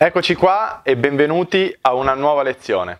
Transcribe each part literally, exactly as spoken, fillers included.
Eccoci qua e benvenuti a una nuova lezione.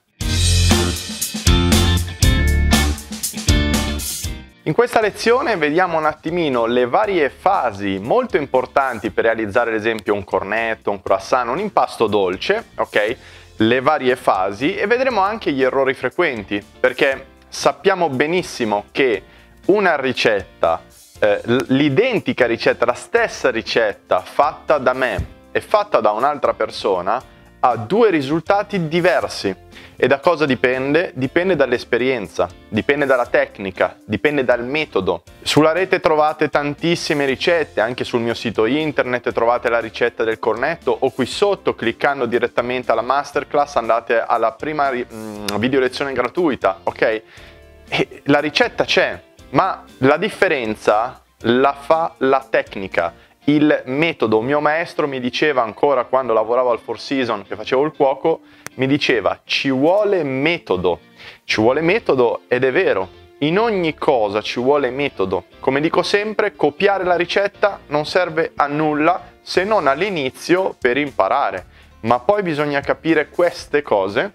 In questa lezione vediamo un attimino le varie fasi molto importanti per realizzare ad esempio un cornetto, un croissant, un impasto dolce, ok? Le varie fasi, e vedremo anche gli errori frequenti, perché sappiamo benissimo che una ricetta, eh, l'identica ricetta, la stessa ricetta fatta da me e fatta da un'altra persona ha due risultati diversi. E da cosa dipende? Dipende dall'esperienza, dipende dalla tecnica, dipende dal metodo. Sulla rete trovate tantissime ricette, anche sul mio sito internet trovate la ricetta del cornetto, o qui sotto cliccando direttamente alla masterclass andate alla prima mm, video lezione gratuita, ok? E la ricetta c'è, ma la differenza la fa la tecnica. Il metodo. Mio maestro mi diceva ancora quando lavoravo al Four Seasons, che facevo il cuoco, mi diceva ci vuole metodo, ci vuole metodo ed è vero, in ogni cosa ci vuole metodo. Come dico sempre, copiare la ricetta non serve a nulla se non all'inizio per imparare, ma poi bisogna capire queste cose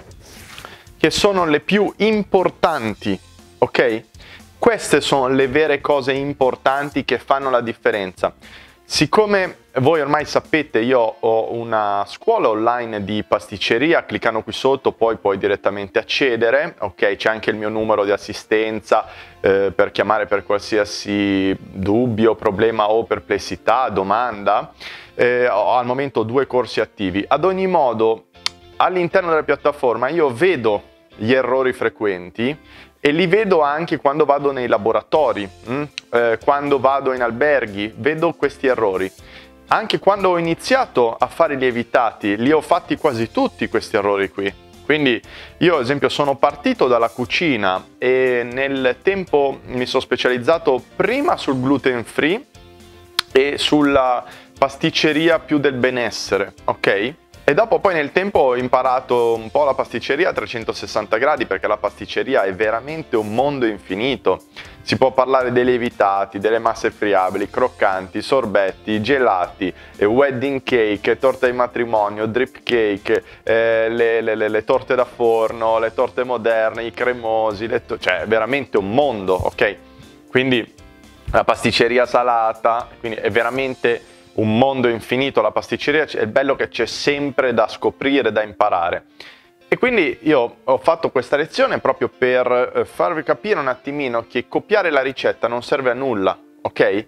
che sono le più importanti, ok? Queste sono le vere cose importanti che fanno la differenza. Siccome voi ormai sapete, io ho una scuola online di pasticceria, cliccando qui sotto poi puoi direttamente accedere, ok? C'è anche il mio numero di assistenza eh, per chiamare per qualsiasi dubbio, problema o perplessità, domanda. Eh, ho al momento due corsi attivi. Ad ogni modo, all'interno della piattaforma io vedo gli errori frequenti e li vedo anche quando vado nei laboratori, hm? eh, quando vado in alberghi, vedo questi errori. Anche quando ho iniziato a fare i lievitati, li ho fatti quasi tutti questi errori qui. Quindi io ad esempio sono partito dalla cucina e nel tempo mi sono specializzato prima sul gluten free e sulla pasticceria più del benessere, ok? E dopo poi nel tempo ho imparato un po' la pasticceria a trecentosessanta gradi, perché la pasticceria è veramente un mondo infinito. Si può parlare dei lievitati, delle masse friabili, croccanti, sorbetti, gelati, eh, wedding cake, torta di matrimonio, drip cake, eh, le, le, le, le torte da forno, le torte moderne, i cremosi, le cioè è veramente un mondo, ok? Quindi la pasticceria salata, quindi è veramente un mondo infinito la pasticceria, è bello che c'è sempre da scoprire, da imparare. E quindi io ho fatto questa lezione proprio per farvi capire un attimino che copiare la ricetta non serve a nulla, ok?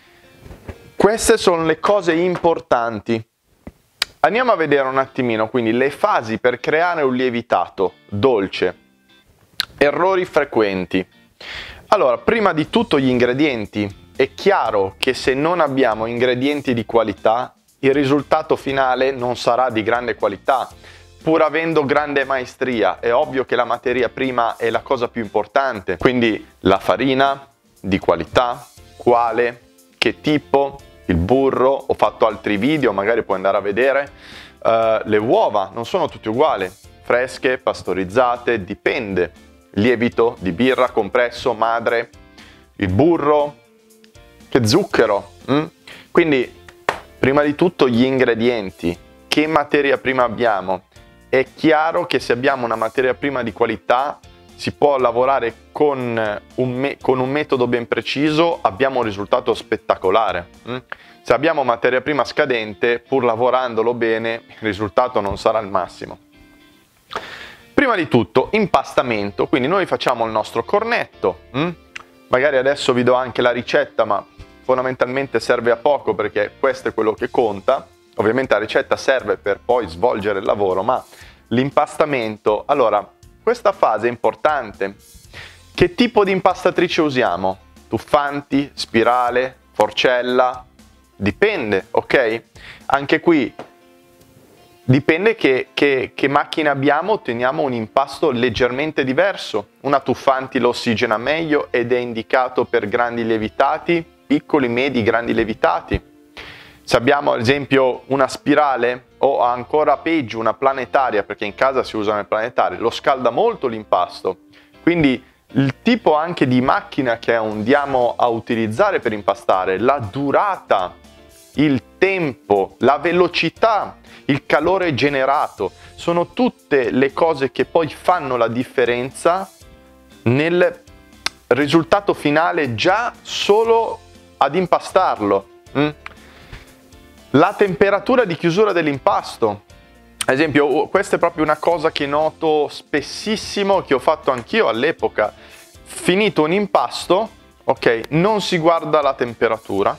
Queste sono le cose importanti. Andiamo a vedere un attimino quindi le fasi per creare un lievitato dolce. Errori frequenti. Allora, prima di tutto gli ingredienti. È chiaro che se non abbiamo ingredienti di qualità, il risultato finale non sarà di grande qualità. Pur avendo grande maestria, è ovvio che la materia prima è la cosa più importante. Quindi la farina di qualità, quale, che tipo, il burro, ho fatto altri video, magari puoi andare a vedere. Uh, le uova non sono tutte uguali, fresche, pastorizzate, dipende. Lievito di birra, compresso, madre, il burro, che zucchero. Mm? Quindi prima di tutto gli ingredienti, che materia prima abbiamo. È chiaro che se abbiamo una materia prima di qualità si può lavorare con un, me con un metodo ben preciso, abbiamo un risultato spettacolare. Mm? Se abbiamo materia prima scadente, pur lavorandolo bene, il risultato non sarà il massimo. Prima di tutto impastamento, quindi noi facciamo il nostro cornetto. Mm? Magari adesso vi do anche la ricetta, ma fondamentalmente serve a poco perché questo è quello che conta. Ovviamente la ricetta serve per poi svolgere il lavoro, ma l'impastamento, allora, questa fase è importante. Che tipo di impastatrice usiamo? Tuffanti, spirale, forcella? Dipende, ok? Anche qui dipende che, che, che macchina abbiamo, otteniamo un impasto leggermente diverso. Una tuffanti lo ossigena meglio ed è indicato per grandi lievitati, piccoli, medi, grandi lievitati. Se abbiamo ad esempio una spirale o ancora peggio una planetaria, perché in casa si usano le planetarie, lo scalda molto l'impasto. Quindi il tipo anche di macchina che andiamo a utilizzare per impastare, la durata il tempo, la velocità, il calore generato, sono tutte le cose che poi fanno la differenza nel risultato finale già solo ad impastarlo. Mm? La temperatura di chiusura dell'impasto. Ad esempio, questa è proprio una cosa che noto spessissimo, che ho fatto anch'io all'epoca. Finito un impasto, ok, non si guarda la temperatura,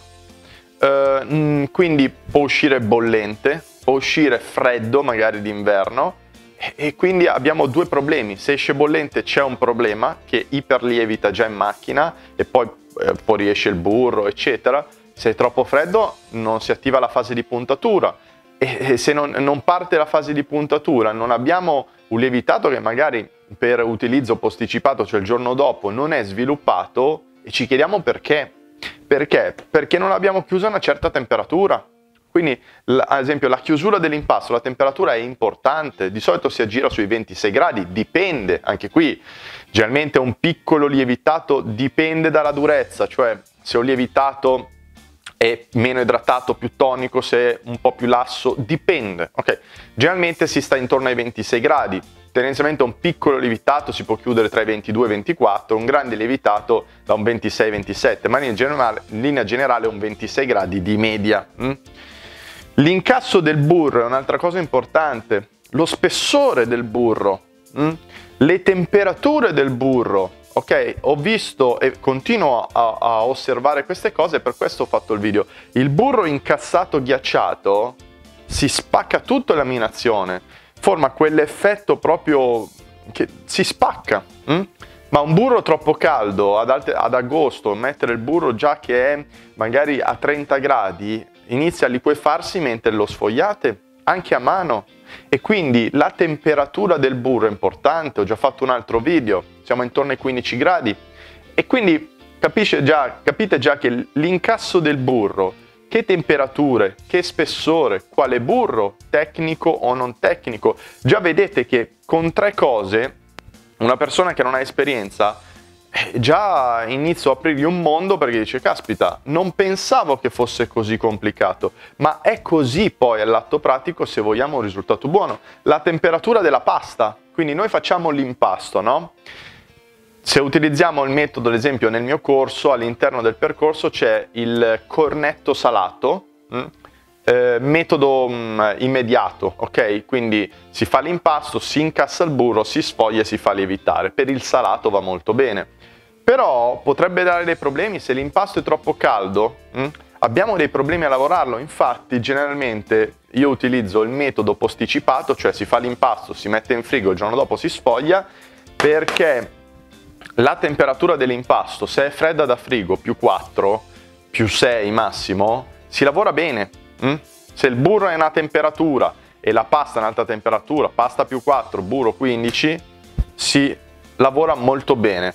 eh, quindi può uscire bollente, può uscire freddo, magari d'inverno, e, e quindi abbiamo due problemi. Se esce bollente c'è un problema che iperlievita già in macchina e poi eh, fuoriesce il burro, eccetera. Se è troppo freddo non si attiva la fase di puntatura e, e se non, non parte la fase di puntatura, non abbiamo un lievitato che magari per utilizzo posticipato, cioè il giorno dopo, non è sviluppato, e ci chiediamo perché. Perché? Perché non abbiamo chiuso a una certa temperatura. Quindi, ad esempio, la chiusura dell'impasto, la temperatura è importante, di solito si aggira sui ventisei gradi, dipende, anche qui, generalmente un piccolo lievitato dipende dalla durezza, cioè se ho lievitato è meno idratato, più tonico, se è un po' più lasso, dipende. Okay. Generalmente si sta intorno ai ventisei gradi, tendenzialmente un piccolo lievitato si può chiudere tra i ventidue e i ventiquattro, un grande lievitato da un ventisei ventisette, ma in, generale, in linea generale un ventisei gradi di media. Mm? L'incasso del burro è un'altra cosa importante, lo spessore del burro, mm? Le temperature del burro. Ok, ho visto e continuo a, a osservare queste cose, per questo ho fatto il video. Il burro incassato ghiacciato si spacca tutto in laminazione, forma quell'effetto proprio che si spacca. Hm? Ma un burro troppo caldo ad, alte, ad agosto, mettere il burro già che è magari a trenta gradi, inizia a liquefarsi mentre lo sfogliate, anche a mano. E quindi la temperatura del burro è importante, ho già fatto un altro video, siamo intorno ai quindici gradi e quindi capisce già, capite già che l'incasso del burro, che temperature, che spessore, quale burro, tecnico o non tecnico, già vedete che con tre cose una persona che non ha esperienza già inizio a aprirgli un mondo, perché dice caspita, non pensavo che fosse così complicato, ma è così poi all'atto pratico se vogliamo un risultato buono. La temperatura della pasta, quindi noi facciamo l'impasto, no? Se utilizziamo il metodo, ad esempio nel mio corso, all'interno del percorso c'è il cornetto salato, mh? Eh, metodo mh, immediato, ok? Quindi si fa l'impasto, si incassa il burro, si sfoglia e si fa lievitare. Per il salato va molto bene. Però potrebbe dare dei problemi se l'impasto è troppo caldo. Mh? Abbiamo dei problemi a lavorarlo. Infatti, generalmente io utilizzo il metodo posticipato, cioè si fa l'impasto, si mette in frigo, il giorno dopo si sfoglia, perché la temperatura dell'impasto, se è fredda da frigo, più quattro, più sei massimo, si lavora bene. Mm? Se il burro è una temperatura e la pasta è un'altra temperatura, pasta più quattro, burro quindici, si lavora molto bene.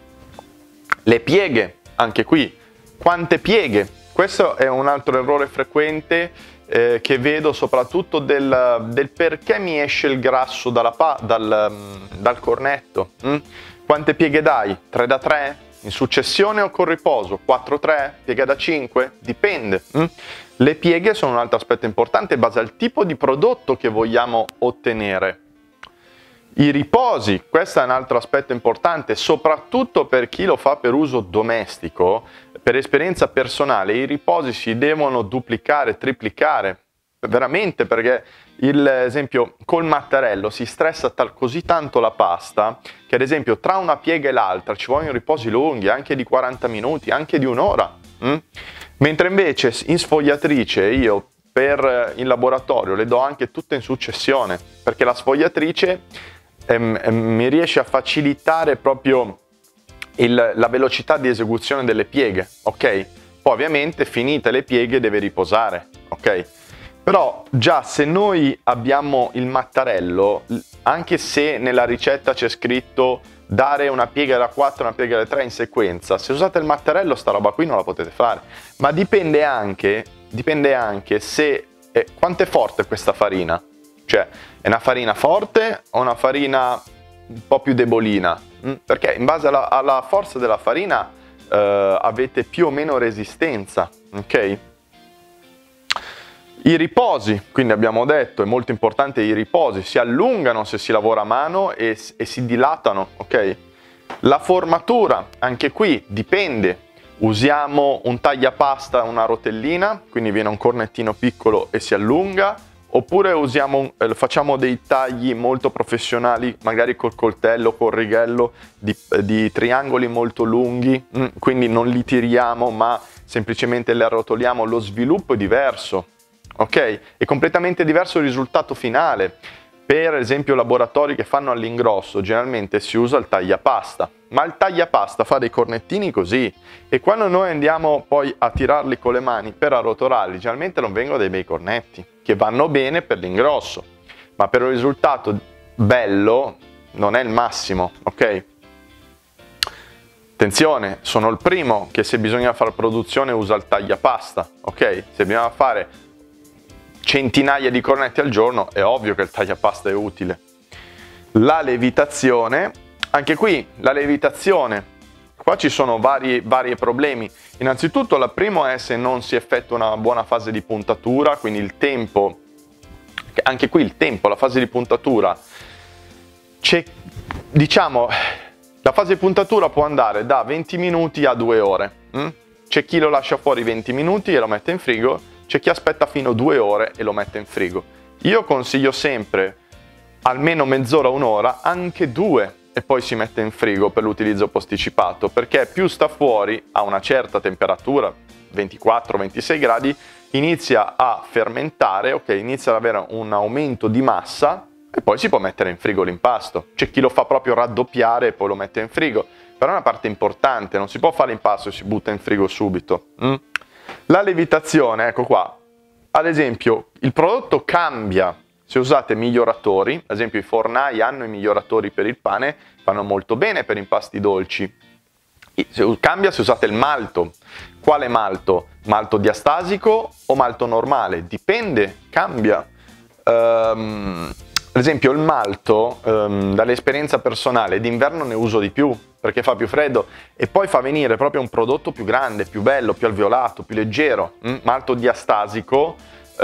Le pieghe, anche qui, quante pieghe? Questo è un altro errore frequente eh, che vedo soprattutto del, del perché mi esce il grasso dalla pa dal, dal cornetto. Mm? Quante pieghe dai? tre da tre? In successione o con riposo? quattro tre? Piega da cinque? Dipende. Mm? Le pieghe sono un altro aspetto importante in base al tipo di prodotto che vogliamo ottenere. I riposi, questo è un altro aspetto importante, soprattutto per chi lo fa per uso domestico. Per esperienza personale, i riposi si devono duplicare, triplicare, veramente, perché il esempio col mattarello si stressa tal, così tanto la pasta che ad esempio tra una piega e l'altra ci vogliono riposi lunghi, anche di quaranta minuti, anche di un'ora. Mm? Mentre invece in sfogliatrice io per il laboratorio le do anche tutte in successione, perché la sfogliatrice ehm, ehm, mi riesce a facilitare proprio il, la velocità di esecuzione delle pieghe, ok? Poi ovviamente finite le pieghe deve riposare, ok? Però già se noi abbiamo il mattarello, anche se nella ricetta c'è scritto dare una piega da quattro e una piega da tre in sequenza, se usate il mattarello sta roba qui non la potete fare. Ma dipende anche, dipende anche se eh, quanto è forte questa farina. Cioè, è una farina forte o una farina un po' più debolina? Mm? Perché in base alla, alla forza della farina eh, avete più o meno resistenza, ok? I riposi, quindi abbiamo detto, è molto importante i riposi, si allungano se si lavora a mano e, e si dilatano, ok? La formatura, anche qui dipende, usiamo un tagliapasta, una rotellina, quindi viene un cornettino piccolo e si allunga, oppure usiamo, eh, facciamo dei tagli molto professionali, magari col coltello, col righello, di, di triangoli molto lunghi, mm, quindi non li tiriamo ma semplicemente li arrotoliamo, lo sviluppo è diverso. Ok? È completamente diverso il risultato finale. Per esempio laboratori che fanno all'ingrosso generalmente si usa il tagliapasta, ma il tagliapasta fa dei cornettini così e quando noi andiamo poi a tirarli con le mani per arrotolarli generalmente non vengono dei bei cornetti che vanno bene per l'ingrosso, ma per il risultato bello non è il massimo, ok? Attenzione, sono il primo che se bisogna fare produzione usa il tagliapasta, ok? Se bisogna fare centinaia di cornetti al giorno è ovvio che il tagliapasta è utile. La levitazione, anche qui la levitazione, qua ci sono vari, vari problemi. Innanzitutto il primo è se non si effettua una buona fase di puntatura, quindi il tempo, anche qui il tempo, la fase di puntatura, c'è, diciamo, la fase di puntatura può andare da venti minuti a due ore. Hm? C'è chi lo lascia fuori venti minuti e lo mette in frigo, c'è chi aspetta fino a due ore e lo mette in frigo. Io consiglio sempre almeno mezz'ora, un'ora, anche due, e poi si mette in frigo per l'utilizzo posticipato, perché più sta fuori a una certa temperatura, ventiquattro ventisei gradi, inizia a fermentare, ok, inizia ad avere un aumento di massa e poi si può mettere in frigo l'impasto. C'è chi lo fa proprio raddoppiare e poi lo mette in frigo, però è una parte importante, non si può fare l'impasto e si butta in frigo subito. Mm? La levitazione, ecco qua, ad esempio il prodotto cambia se usate miglioratori, ad esempio i fornai hanno i miglioratori per il pane, fanno molto bene per impasti dolci. Se, cambia se usate il malto. Quale malto? Malto diastasico o malto normale? Dipende, cambia. Um, ad esempio il malto, um, dall'esperienza personale, d'inverno ne uso di più, perché fa più freddo e poi fa venire proprio un prodotto più grande, più bello, più alveolato, più leggero. Mm? Malto diastasico,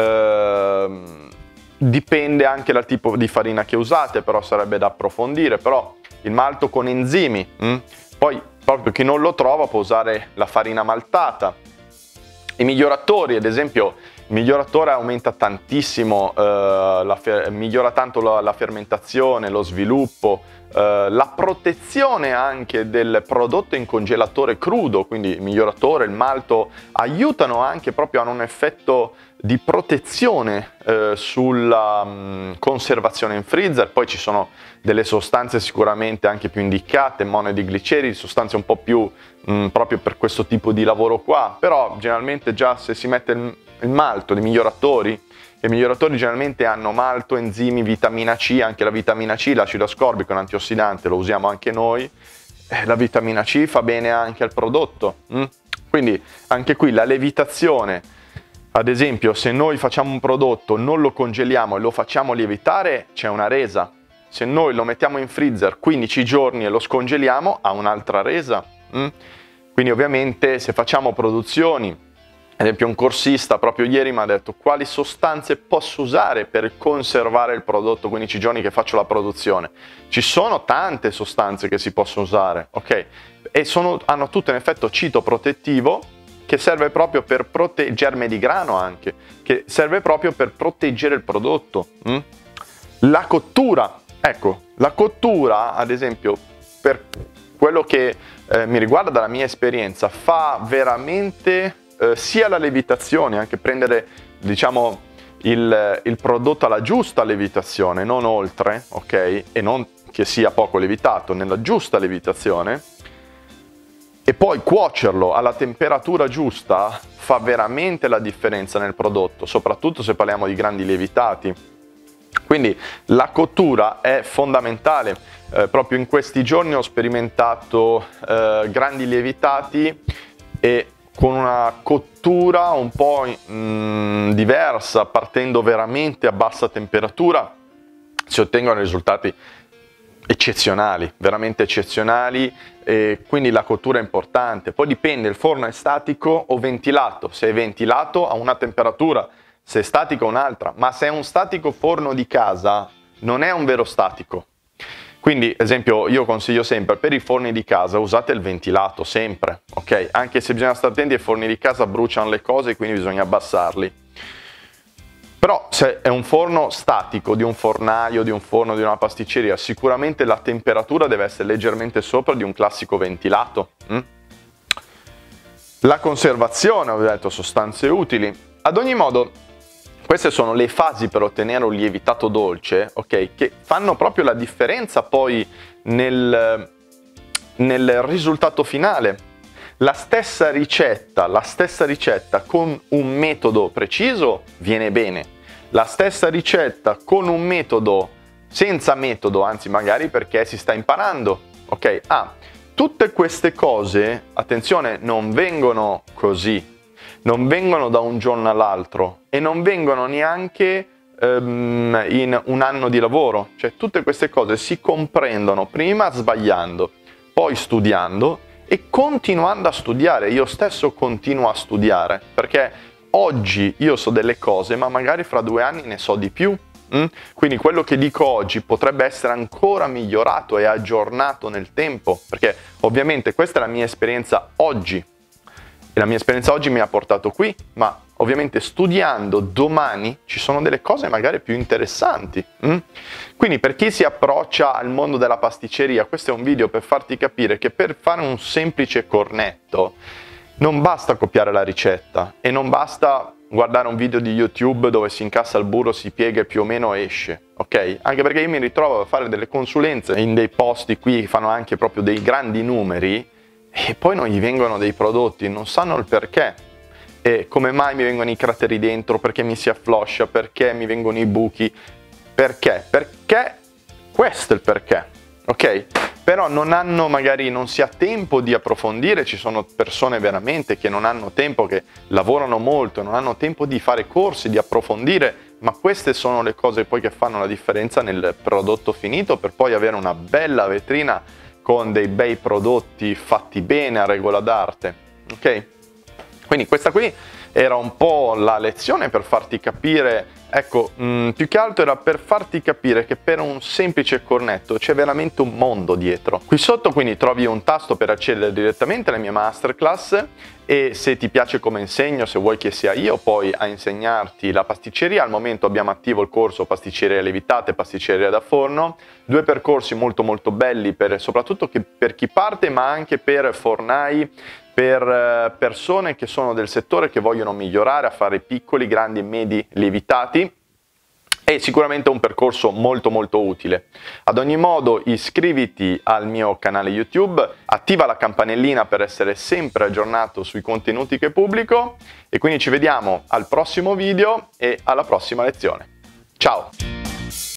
ehm, dipende anche dal tipo di farina che usate, però sarebbe da approfondire, però il malto con enzimi, mm? Poi proprio chi non lo trova può usare la farina maltata. I miglioratori, ad esempio, il miglioratore aumenta tantissimo, eh, la migliora tanto la, la fermentazione, lo sviluppo, Uh, la protezione anche del prodotto in congelatore crudo, quindi il miglioratore, il malto aiutano anche proprio a un effetto di protezione uh, sulla um, conservazione in freezer. Poi ci sono delle sostanze sicuramente anche più indicate, monodigliceridi, sostanze un po' più um, proprio per questo tipo di lavoro qua, però generalmente già se si mette il, il malto, dei miglioratori, i miglioratori generalmente hanno malto, enzimi, vitamina C, anche la vitamina C, l'acido ascorbico è un antiossidante, lo usiamo anche noi, eh, la vitamina C fa bene anche al prodotto. Mm? Quindi anche qui la levitazione, ad esempio se noi facciamo un prodotto, non lo congeliamo e lo facciamo lievitare, c'è una resa. Se noi lo mettiamo in freezer quindici giorni e lo scongeliamo, ha un'altra resa. Mm? Quindi ovviamente se facciamo produzioni, ad esempio un corsista proprio ieri mi ha detto quali sostanze posso usare per conservare il prodotto quindici giorni che faccio la produzione. Ci sono tante sostanze che si possono usare, ok? E sono, hanno tutto un effetto citoprotettivo che serve proprio per proteggere, germe di grano anche, che serve proprio per proteggere il prodotto. Mm? La cottura, ecco, la cottura ad esempio per quello che eh, mi riguarda dalla mia esperienza fa veramente... Uh, sia la levitazione, anche prendere diciamo il, il prodotto alla giusta levitazione, non oltre, ok? E non che sia poco levitato, nella giusta levitazione, e poi cuocerlo alla temperatura giusta fa veramente la differenza nel prodotto, soprattutto se parliamo di grandi lievitati. Quindi la cottura è fondamentale. Eh, proprio in questi giorni ho sperimentato eh, grandi lievitati e con una cottura un po' mh, diversa, partendo veramente a bassa temperatura, si ottengono risultati eccezionali, veramente eccezionali, e quindi la cottura è importante. Poi dipende, il forno è statico o ventilato. Se è ventilato a una temperatura se è statica un'altra, ma se è un statico forno di casa non è un vero statico. Quindi, ad esempio, io consiglio sempre per i forni di casa usate il ventilato, sempre, ok? Anche se bisogna stare attenti, i forni di casa bruciano le cose, quindi bisogna abbassarli. Però se è un forno statico, di un fornaio, di un forno, di una pasticceria, sicuramente la temperatura deve essere leggermente sopra di un classico ventilato. Mm? La conservazione, ho detto, sostanze utili. Ad ogni modo, queste sono le fasi per ottenere un lievitato dolce, ok? Che fanno proprio la differenza poi nel, nel risultato finale. La stessa ricetta, la stessa ricetta con un metodo preciso viene bene. La stessa ricetta con un metodo senza metodo, anzi magari perché si sta imparando, ok? Ah, tutte queste cose, attenzione, non vengono così, non vengono da un giorno all'altro e non vengono neanche um, in un anno di lavoro. Cioè tutte queste cose si comprendono prima sbagliando, poi studiando e continuando a studiare. Io stesso continuo a studiare, perché oggi io so delle cose, ma magari fra due anni ne so di più. Mm? Quindi quello che dico oggi potrebbe essere ancora migliorato e aggiornato nel tempo, perché ovviamente questa è la mia esperienza oggi. E la mia esperienza oggi mi ha portato qui, ma ovviamente studiando domani ci sono delle cose magari più interessanti. Mm? Quindi per chi si approccia al mondo della pasticceria, questo è un video per farti capire che per fare un semplice cornetto non basta copiare la ricetta e non basta guardare un video di YouTube dove si incassa il burro, si piega e più o meno esce, ok? Anche perché io mi ritrovo a fare delle consulenze in dei posti qui che fanno anche proprio dei grandi numeri e poi non gli vengono dei prodotti, non sanno il perché. E come mai mi vengono i crateri dentro, perché mi si affloscia, perché mi vengono i buchi, perché? Perché questo è il perché, ok? Però non hanno, magari non si ha tempo di approfondire, ci sono persone veramente che non hanno tempo, che lavorano molto, non hanno tempo di fare corsi, di approfondire, ma queste sono le cose poi che fanno la differenza nel prodotto finito per poi avere una bella vetrina con dei bei prodotti fatti bene a regola d'arte, ok? Quindi questa qui era un po' la lezione per farti capire, ecco, mh, più che altro era per farti capire che per un semplice cornetto c'è veramente un mondo dietro. Qui sotto quindi trovi un tasto per accedere direttamente alle mie masterclass e se ti piace come insegno, se vuoi che sia io poi a insegnarti la pasticceria, al momento abbiamo attivo il corso pasticceria levitate e pasticceria da forno, due percorsi molto molto belli per, soprattutto che per chi parte ma anche per fornai, per persone che sono del settore che vogliono migliorare a fare piccoli, grandi e medi lievitati. È sicuramente un percorso molto molto utile. Ad ogni modo iscriviti al mio canale YouTube, attiva la campanellina per essere sempre aggiornato sui contenuti che pubblico e quindi ci vediamo al prossimo video e alla prossima lezione. Ciao!